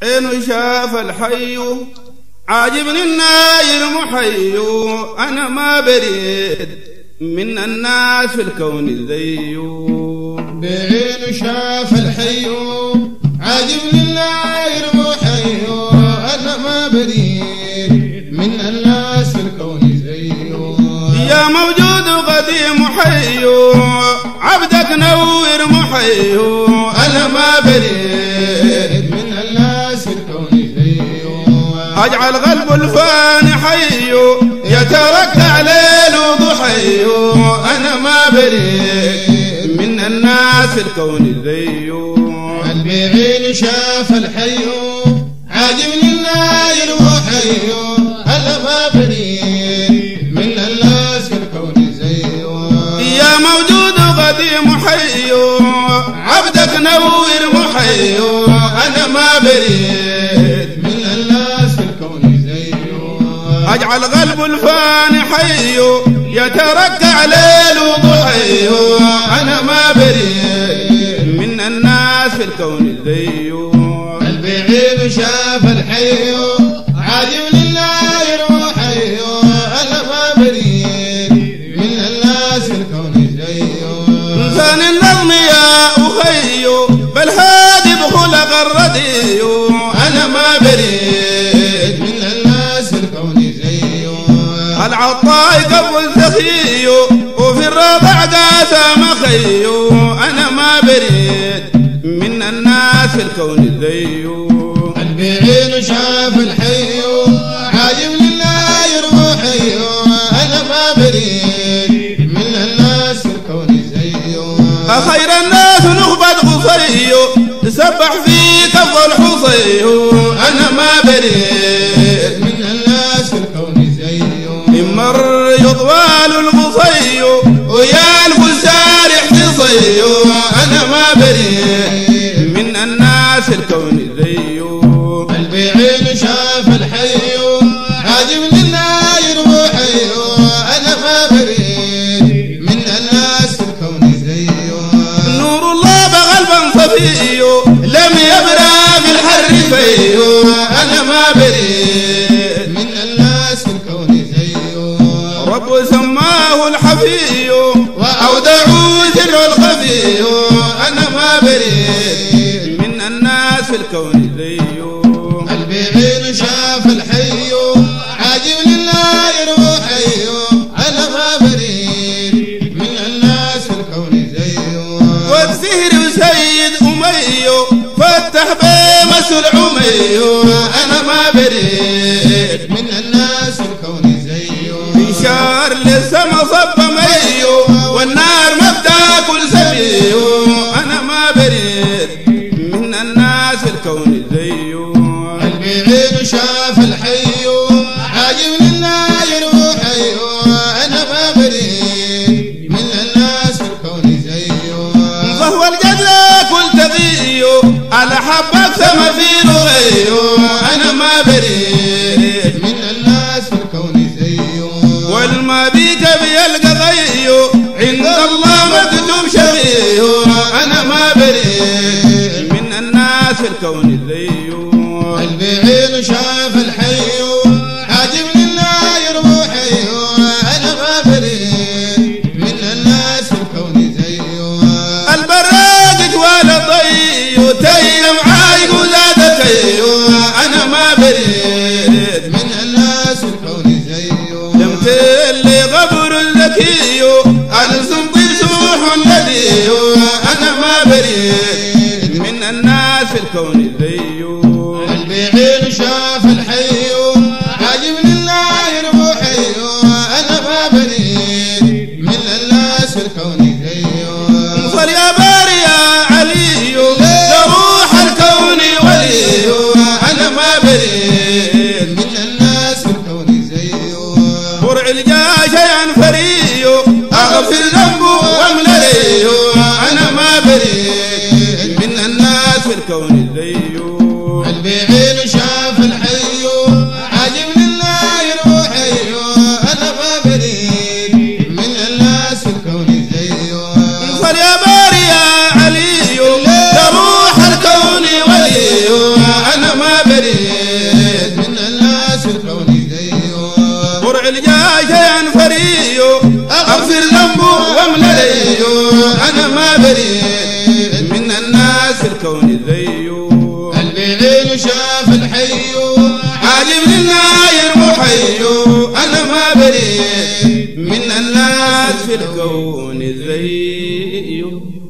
عين شاف الحي عاجبني الناير محي. أنا ما بريد من الناس في الكون زيو. بعين شاف الحي عاجبني الناير محي. أنا ما بريد من الناس في الكون زيو. يا موجود قديم حي عبدك نور محي. أنا ما بريد من الناس في الكون زيو. أجعل قلب الفاني حي يتركع ليل وضحي. أنا ما بريد من الناس في الكون زيو. قلبي عين شاف الحي عاجبني الناير محي. أنا ما بريد من الناس في الكون زيو. يا موجود قديم حي عبدك نور محي. أنا ما بريد من الناس في الكون زيو. أجعل قلب الفاني حي يتركع ليل وضحي. أنا ما بريد من الناس في الكون زيو. قلبي عين شاف الحي عاجبني الناير محي. أنا ما بريد من الناس في الكون زيو. إنسان النظم يا أخي بالهادي بخلق الردي. أنا ما بريد من الناس في الكون زيو. العطاء قبل سخي وفي الرضع قاسم خي. أنا ما بريد من الناس في الكون زيو. قلبي عين شاف الحي عاجبني الناير محي. أنا ما بريد من الناس في الكون زيو. خير الناس نخبة قصي تسبح في كف الحصي. أنا ما بريد من الناس في الكون زيو. إن مر يطوال القصي ويا الفسار يحتصي. أنا ما بريد من الناس في الكون زيو. قلبي عين شاف الحي عاجبني الناير محي. أنا ما بريد من الناس في الكون زيو. نور الله بقلب صفي لم يبرى في الحر في. أنا ما بريد من الناس في الكون زيو. رب سماه الحفي وأودعوا سر الخفي. أنا ما بريد من الناس في الكون زيو. قلبي عين شاف الحي عاجبني الناير محي. أنا ما بريد من الناس في الكون زيو. والسهر وسيد أمي فتح بمس العمي. أنا ما بريد من الناس في الكون زيو. انشار للسما صب مي والنار ما بتاكل سبي. أنا ما بريد من الناس في الكون زيو. قلبي عين شاف الحي عاجبني الناير محي. أنا ما بريد من الناس في الكون زيو. فهو الجد كل تغي على حبك سما في رغي. أنا ما بريد من الناس في الكون زيو. والما بيك بيلقى غي عند الله مكتوب شقي. أنا ما بريد من الناس في الكون زيو. قلبي عين شاف الحي عاجبني الناير محي. أنا ما بريد من الناس في الكون زيو. البراقد ولا ضي وتيم عايق وزاد كي. أنا ما بريد من الناس في الكون زيو. يمتلي غبر الذكي ألسم طيسوح الذي. أنا ما بريد من الناس في الكون زيو. قلبي عين شاف الحي عاجبني الناير محي. أنا ما بريد من الناس في الكون زيو. انصر يا باري يا علي لروح الكون ولي. أنا ما بريد من الناس في الكون زيو. برع الجاش ينفري أغفر ذنبه وامللي. أنا ما بريد من الناس في الكون زيو. قلبي عين شاف الحي عاجبني الناير محي. أنا ما بريد من الناس في الكون زيو. انصر يا باري يا علي لروح الكون ولي. أنا ما الكون زيه البعين شاف الحي عاجبني الناير محي أنا ما بريء من الناس في الكون زيه